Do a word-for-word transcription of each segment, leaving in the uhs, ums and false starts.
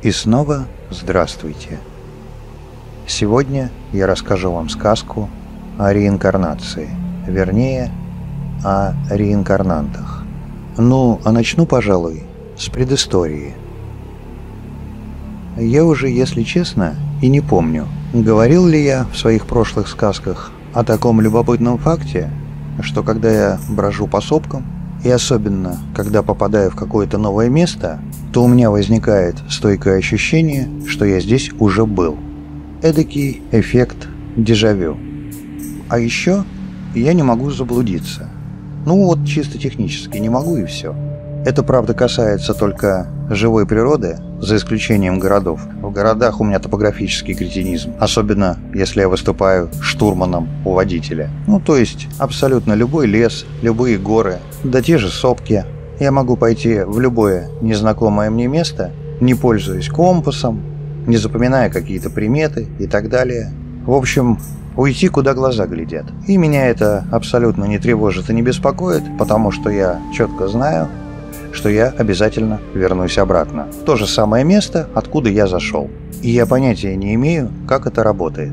И снова здравствуйте. Сегодня я расскажу вам сказку о реинкарнации, вернее, о реинкарнантах. Ну, а начну, пожалуй, с предыстории. Я уже, если честно, и не помню, говорил ли я в своих прошлых сказках о таком любопытном факте, что когда я брожу по сопкам, и особенно, когда попадаю в какое-то новое место, то у меня возникает стойкое ощущение, что я здесь уже был. Эдакий эффект дежавю. А еще я не могу заблудиться. Ну вот чисто технически не могу, и все. Это, правда, касается только живой природы, за исключением городов. В городах у меня топографический кретинизм, особенно если я выступаю штурманом у водителя. Ну, то есть абсолютно любой лес, любые горы, да те же сопки. Я могу пойти в любое незнакомое мне место, не пользуясь компасом, не запоминая какие-то приметы и так далее. В общем, уйти, куда глаза глядят. И меня это абсолютно не тревожит и не беспокоит, потому что я четко знаю, что я обязательно вернусь обратно в то же самое место, откуда я зашел. И я понятия не имею, как это работает.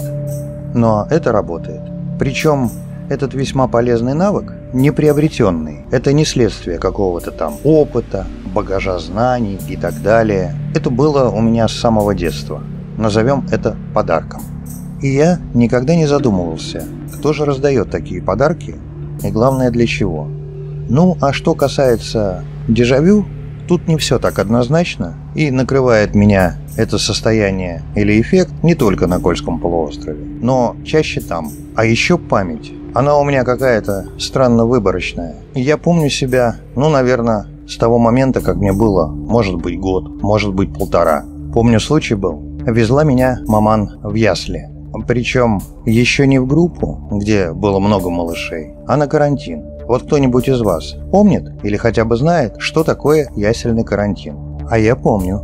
Но это работает. Причем этот весьма полезный навык не приобретенный. Это не следствие какого-то там опыта, багажа знаний и так далее. Это было у меня с самого детства. Назовем это подарком. И я никогда не задумывался, кто же раздает такие подарки и главное для чего. Ну, а что касается дежавю, тут не все так однозначно, и накрывает меня это состояние или эффект не только на Кольском полуострове, но чаще там. А еще память. Она у меня какая-то странно выборочная. Я помню себя, ну, наверное, с того момента, как мне было, может быть, год, может быть, полтора. Помню, случай был. Везла меня маман в ясли. Причем еще не в группу, где было много малышей, а на карантин. Вот кто-нибудь из вас помнит или хотя бы знает, что такое ясельный карантин? А я помню.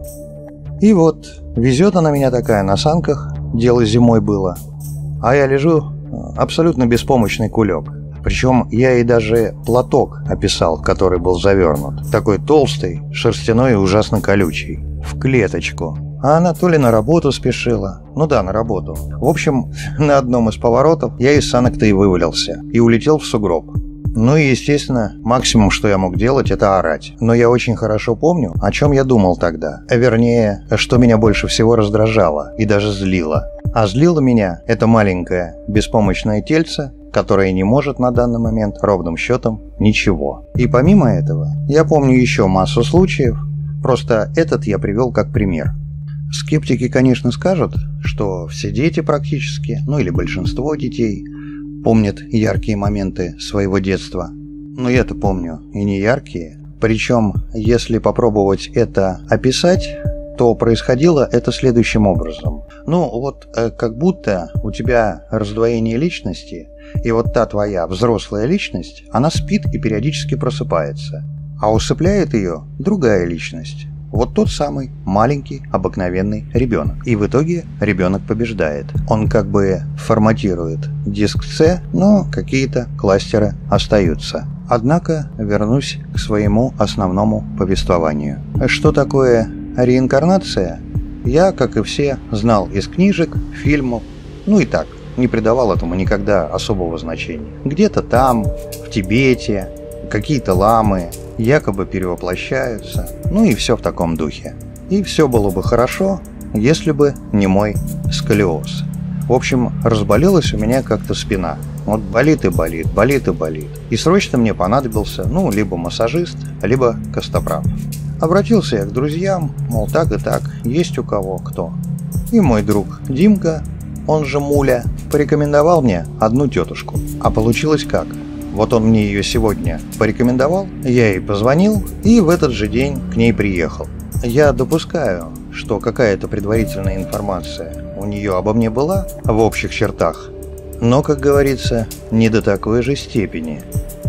И вот, везет она меня такая на санках, дело зимой было, а я лежу абсолютно беспомощный кулек. Причем я ей даже платок описал, который был завернут. Такой толстый, шерстяной и ужасно колючий. В клеточку. А она то ли на работу спешила. Ну да, на работу. В общем, на одном из поворотов я из санок-то и вывалился. И улетел в сугроб. Ну и, естественно, максимум, что я мог делать, это орать. Но я очень хорошо помню, о чем я думал тогда. Вернее, что меня больше всего раздражало и даже злило. А злило меня это маленькое, беспомощное тельце, которое не может на данный момент ровным счетом ничего. И помимо этого, я помню еще массу случаев, просто этот я привел как пример. Скептики, конечно, скажут, что все дети практически, ну или большинство детей, помнят яркие моменты своего детства. Но я-то помню и не яркие. Причем, если попробовать это описать, то происходило это следующим образом. Ну вот, как будто у тебя раздвоение личности, и вот та твоя взрослая личность, она спит и периодически просыпается. А усыпляет ее другая личность. Вот тот самый маленький, обыкновенный ребенок. И в итоге ребенок побеждает. Он как бы форматирует диск С, но какие-то кластеры остаются. Однако вернусь к своему основному повествованию. Что такое реинкарнация? Я, как и все, знал из книжек, фильмов, ну и так, не придавал этому никогда особого значения. Где-то там, в Тибете, какие-то ламы якобы перевоплощаются, ну и все в таком духе. И все было бы хорошо, если бы не мой сколиоз. В общем, разболелась у меня как-то спина. Вот болит и болит, болит и болит. И срочно мне понадобился, ну, либо массажист, либо костоправ. Обратился я к друзьям, мол, так и так, есть у кого кто. И мой друг Димка, он же Муля, порекомендовал мне одну тетушку. А получилось как? Вот он мне ее сегодня порекомендовал, я ей позвонил и в этот же день к ней приехал. Я допускаю, что какая-то предварительная информация у нее обо мне была в общих чертах, но, как говорится, не до такой же степени.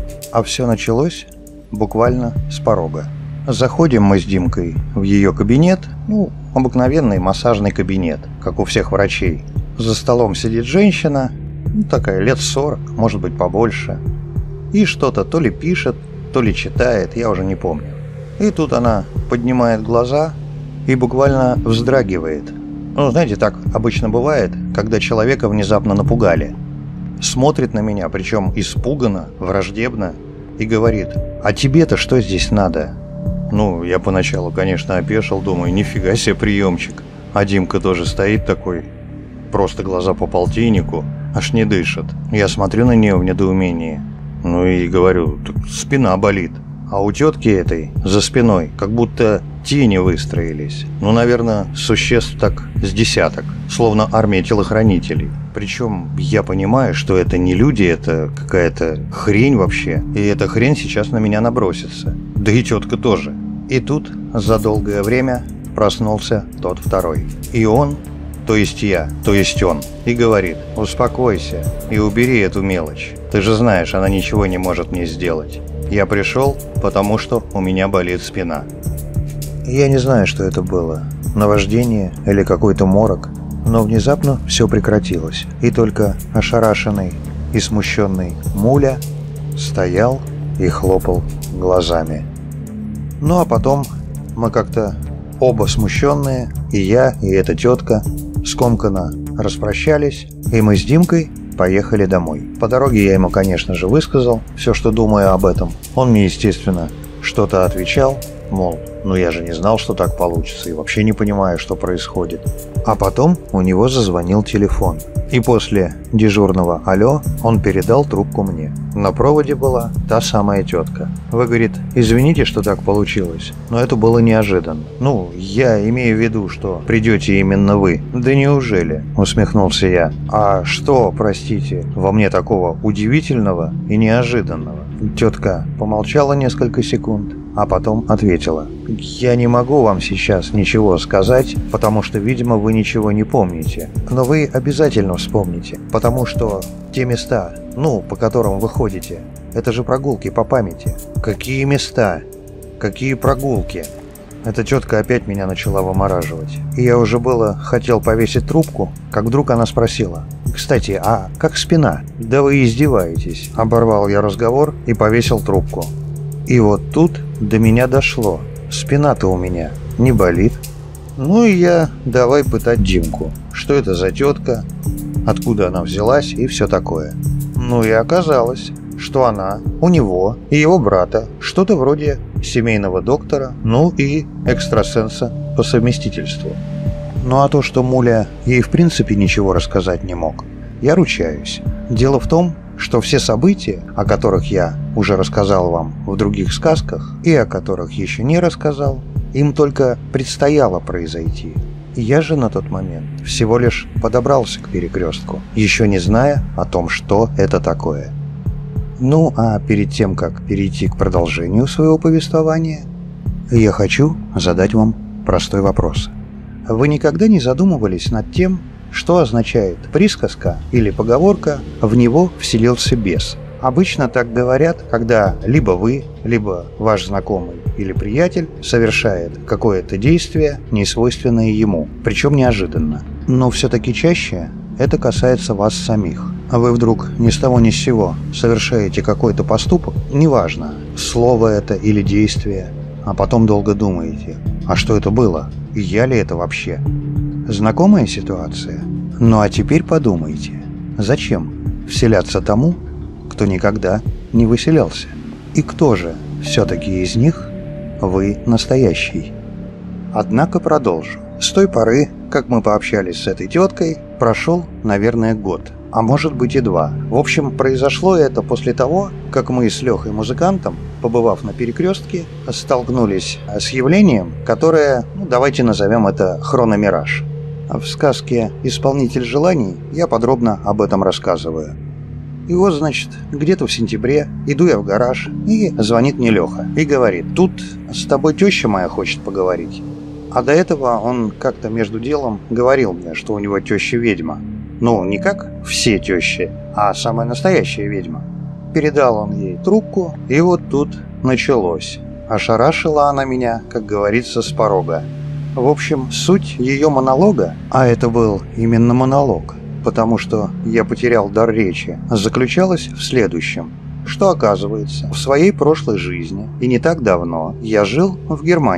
А все началось буквально с порога. Заходим мы с Димкой в ее кабинет, ну, обыкновенный массажный кабинет, как у всех врачей. За столом сидит женщина, ну, такая лет сорок, может быть побольше. И что-то то ли пишет, то ли читает, я уже не помню. И тут она поднимает глаза и буквально вздрагивает. Ну, знаете, так обычно бывает, когда человека внезапно напугали. Смотрит на меня, причем испуганно, враждебно, и говорит: «А тебе-то что здесь надо?» Ну, я поначалу, конечно, опешил, думаю, нифига себе приемчик. А Димка тоже стоит такой, просто глаза по полтиннику, аж не дышит. Я смотрю на нее в недоумении. Ну и говорю: так спина болит. А у тетки этой за спиной как будто тени выстроились. Ну, наверное, существ так с десяток, словно армия телохранителей. Причем я понимаю, что это не люди, это какая-то хрень вообще. И эта хрень сейчас на меня набросится. Да и тетка тоже. И тут за долгое время проснулся тот второй. И он, то есть я, то есть он, и говорит: «Успокойся и убери эту мелочь. Ты же знаешь, она ничего не может мне сделать. Я пришел, потому что у меня болит спина». Я не знаю, что это было, наваждение или какой-то морок, но внезапно все прекратилось, и только ошарашенный и смущенный Муля стоял и хлопал глазами. Ну а потом мы как-то оба смущенные, и я, и эта тетка, скомканно распрощались, и мы с Димкой поехали домой. По дороге я ему, конечно же, высказал все, что думаю об этом. Он мне, естественно, что-то отвечал, мол, ну я же не знал, что так получится, и вообще не понимаю, что происходит. А потом у него зазвонил телефон, и после дежурного «Алло» он передал трубку мне. На проводе была та самая тетка. Вы, говорит, извините, что так получилось, но это было неожиданно. Ну, я имею в виду, что придете именно вы. Да неужели? Усмехнулся я. А что, простите, во мне такого удивительного и неожиданного? Тетка помолчала несколько секунд, а потом ответила: «Я не могу вам сейчас ничего сказать, потому что, видимо, вы ничего не помните. Но вы обязательно вспомните, потому что те места, ну, по которым вы ходите, это же прогулки по памяти». «Какие места? Какие прогулки?» Эта тетка опять меня начала вымораживать. И я уже было хотел повесить трубку, как вдруг она спросила: «Кстати, а как спина?» «Да вы издеваетесь», — оборвал я разговор и повесил трубку. И вот тут до меня дошло. Спина-то у меня не болит. Ну и я давай пытать Димку. Что это за тетка? Откуда она взялась и все такое. Ну и оказалось, что она у него и его брата что-то вроде семейного доктора, ну и экстрасенса по совместительству. Ну а то, что Муля ей в принципе ничего рассказать не мог, я ручаюсь. Дело в том, что все события, о которых я уже рассказал вам в других сказках и о которых еще не рассказал, им только предстояло произойти. И я же на тот момент всего лишь подобрался к перекрестку, еще не зная о том, что это такое. Ну а перед тем, как перейти к продолжению своего повествования, я хочу задать вам простой вопрос. Вы никогда не задумывались над тем, что означает присказка или поговорка «в него вселился бес»? Обычно так говорят, когда либо вы, либо ваш знакомый или приятель совершает какое-то действие, несвойственное ему, причем неожиданно. Но все-таки чаще это касается вас самих. А вы вдруг ни с того ни с сего совершаете какой-то поступок, неважно, слово это или действие, а потом долго думаете: а что это было? И я ли это вообще? Знакомая ситуация? Ну а теперь подумайте, зачем вселяться тому, кто никогда не выселялся? И кто же все-таки из них вы настоящий? Однако продолжу. С той поры, как мы пообщались с этой теткой, прошел, наверное, год, а может быть и два. В общем, произошло это после того, как мы с Лехой музыкантом, побывав на перекрестке, столкнулись с явлением, которое, ну, давайте назовем это хрономираж. В сказке «Исполнитель желаний» я подробно об этом рассказываю. И вот, значит, где-то в сентябре иду я в гараж, и звонит мне Леха и говорит: «Тут с тобой теща моя хочет поговорить». А до этого он как-то между делом говорил мне, что у него теща ведьма. Ну, не как все тещи, а самая настоящая ведьма. Передал он ей трубку, и вот тут началось. Ошарашила она меня, как говорится, с порога. В общем, суть ее монолога, а это был именно монолог, потому что я потерял дар речи, заключалась в следующем. Что оказывается, в своей прошлой жизни, и не так давно, я жил в Германии.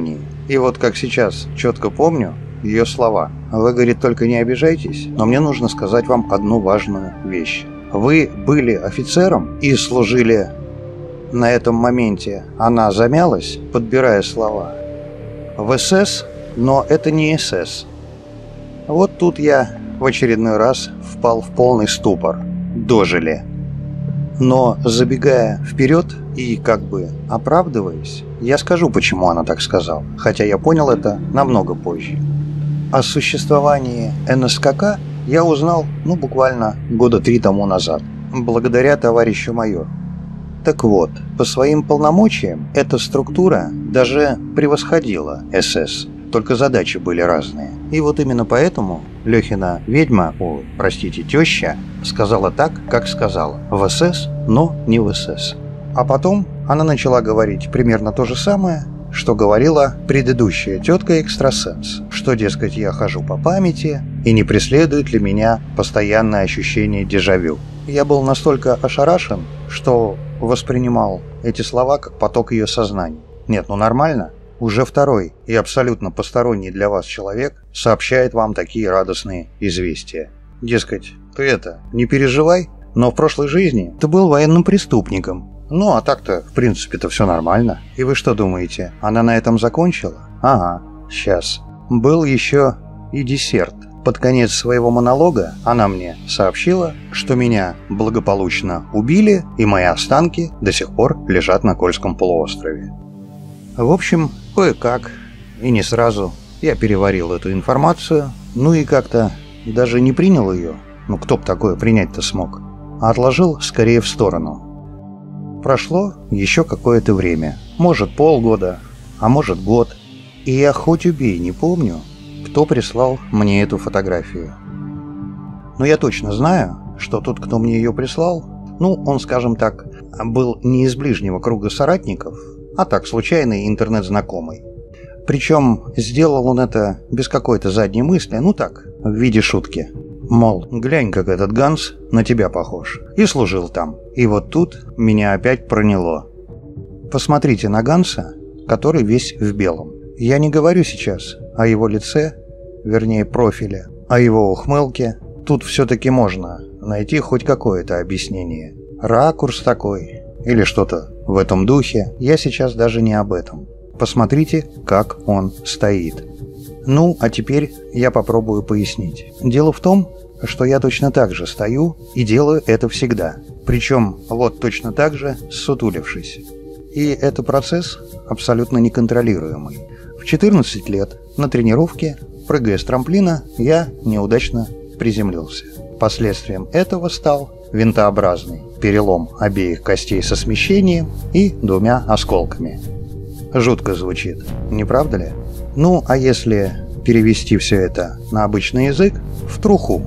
И вот как сейчас четко помню ее слова. Вы, говорит, только не обижайтесь, но мне нужно сказать вам одну важную вещь. Вы были офицером и служили... На этом моменте она замялась, подбирая слова. В СС, но это не СС. Вот тут я в очередной раз впал в полный ступор. Дожили. Но забегая вперед и как бы оправдываясь, я скажу, почему она так сказала, хотя я понял это намного позже. О существовании эн эс ка ка я узнал, ну, буквально года три тому назад, благодаря товарищу майору. Так вот, по своим полномочиям эта структура даже превосходила эс эс, только задачи были разные. И вот именно поэтому Лехина ведьма, о, простите, теща, сказала так, как сказала, в эс эс, но не в эс эс. А потом она начала говорить примерно то же самое, что говорила предыдущая тетка-экстрасенс, что, дескать, я хожу по памяти, и не преследует ли меня постоянное ощущение дежавю. Я был настолько ошарашен, что воспринимал эти слова как поток ее сознания. Нет, ну нормально. Уже второй и абсолютно посторонний для вас человек сообщает вам такие радостные известия. Дескать, ты это, не переживай, но в прошлой жизни ты был военным преступником. Ну, а так-то, в принципе-то, все нормально. И вы что думаете, она на этом закончила? Ага, сейчас. Был еще и десерт. Под конец своего монолога она мне сообщила, что меня благополучно убили, и мои останки до сих пор лежат на Кольском полуострове. В общем, кое-как, и не сразу, я переварил эту информацию, ну и как-то даже не принял ее, ну кто б такое принять-то смог, а отложил скорее в сторону. Прошло еще какое-то время, может полгода, а может год, и я хоть убей не помню, кто прислал мне эту фотографию. Но я точно знаю, что тот, кто мне ее прислал, ну, он, скажем так, был не из ближнего круга соратников, а так, случайный интернет-знакомый. Причем сделал он это без какой-то задней мысли, ну так, в виде шутки. Мол, глянь, как этот Ганс на тебя похож. И служил там. И вот тут меня опять проняло. Посмотрите на Ганса, который весь в белом. Я не говорю сейчас о его лице, вернее профиле, о его ухмылке. Тут все-таки можно найти хоть какое-то объяснение. Ракурс такой или что-то в этом духе. Я сейчас даже не об этом. Посмотрите, как он стоит. Ну, а теперь я попробую пояснить. Дело в том, что я точно так же стою и делаю это всегда. Причем вот точно так же, ссутулившись. И это процесс абсолютно неконтролируемый. В четырнадцать лет на тренировке, прыгая с трамплина, я неудачно приземлился. Последствием этого стал винтообразный перелом обеих костей со смещением и двумя осколками. Жутко звучит, не правда ли? Ну, а если перевести все это на обычный язык, в труху.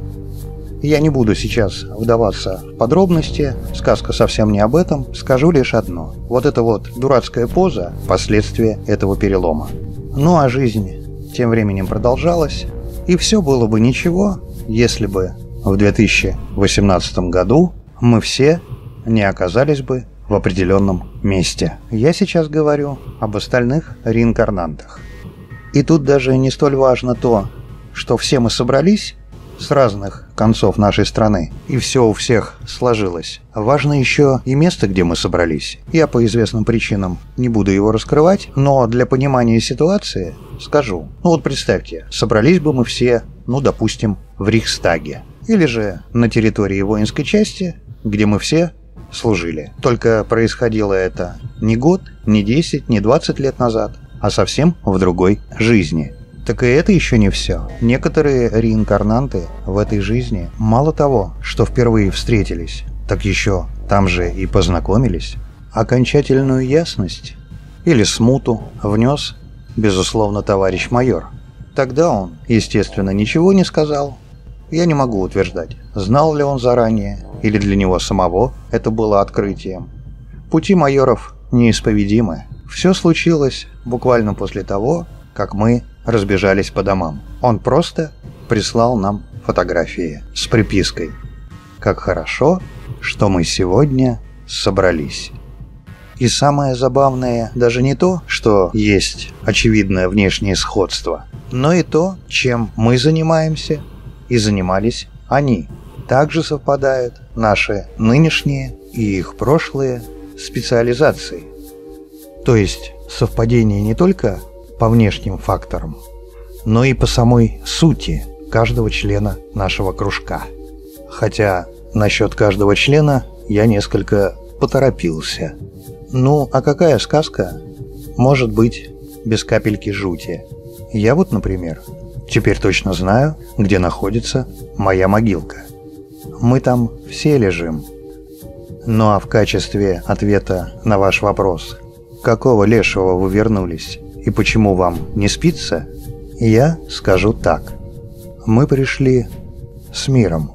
Я не буду сейчас вдаваться в подробности, сказка совсем не об этом, скажу лишь одно. Вот эта вот дурацкая поза – последствия этого перелома. Ну а жизнь тем временем продолжалась, и все было бы ничего, если бы в две тысячи восемнадцатом году мы все не оказались бы в определенном месте. Я сейчас говорю об остальных реинкарнантах. И тут даже не столь важно то, что все мы собрались с разных концов нашей страны, и все у всех сложилось. Важно еще и место, где мы собрались. Я по известным причинам не буду его раскрывать, но для понимания ситуации скажу. Ну вот представьте, собрались бы мы все, ну допустим, в Рейхстаге, или же на территории воинской части, где мы все служили. Только происходило это не год, не десять, не двадцать лет назад, а совсем в другой жизни. Так и это еще не все. Некоторые реинкарнанты в этой жизни мало того, что впервые встретились, так еще там же и познакомились. Окончательную ясность или смуту внес, безусловно, товарищ майор. Тогда он, естественно, ничего не сказал. Я не могу утверждать, знал ли он заранее, или для него самого это было открытием. Пути майоров неисповедимы. Все случилось буквально после того, как мы разбежались по домам. Он просто прислал нам фотографии с припиской: «Как хорошо, что мы сегодня собрались». И самое забавное даже не то, что есть очевидное внешнее сходство, но и то, чем мы занимаемся и занимались они. Также совпадают наши нынешние и их прошлые специализации. То есть совпадение не только по внешним факторам, но и по самой сути каждого члена нашего кружка. Хотя насчет каждого члена я несколько поторопился. Ну, а какая сказка может быть без капельки жути? Я вот, например, теперь точно знаю, где находится моя могилка. Мы там все лежим. Ну а в качестве ответа на ваш вопрос, какого лешего вы вернулись и почему вам не спится, я скажу так. Мы пришли с миром.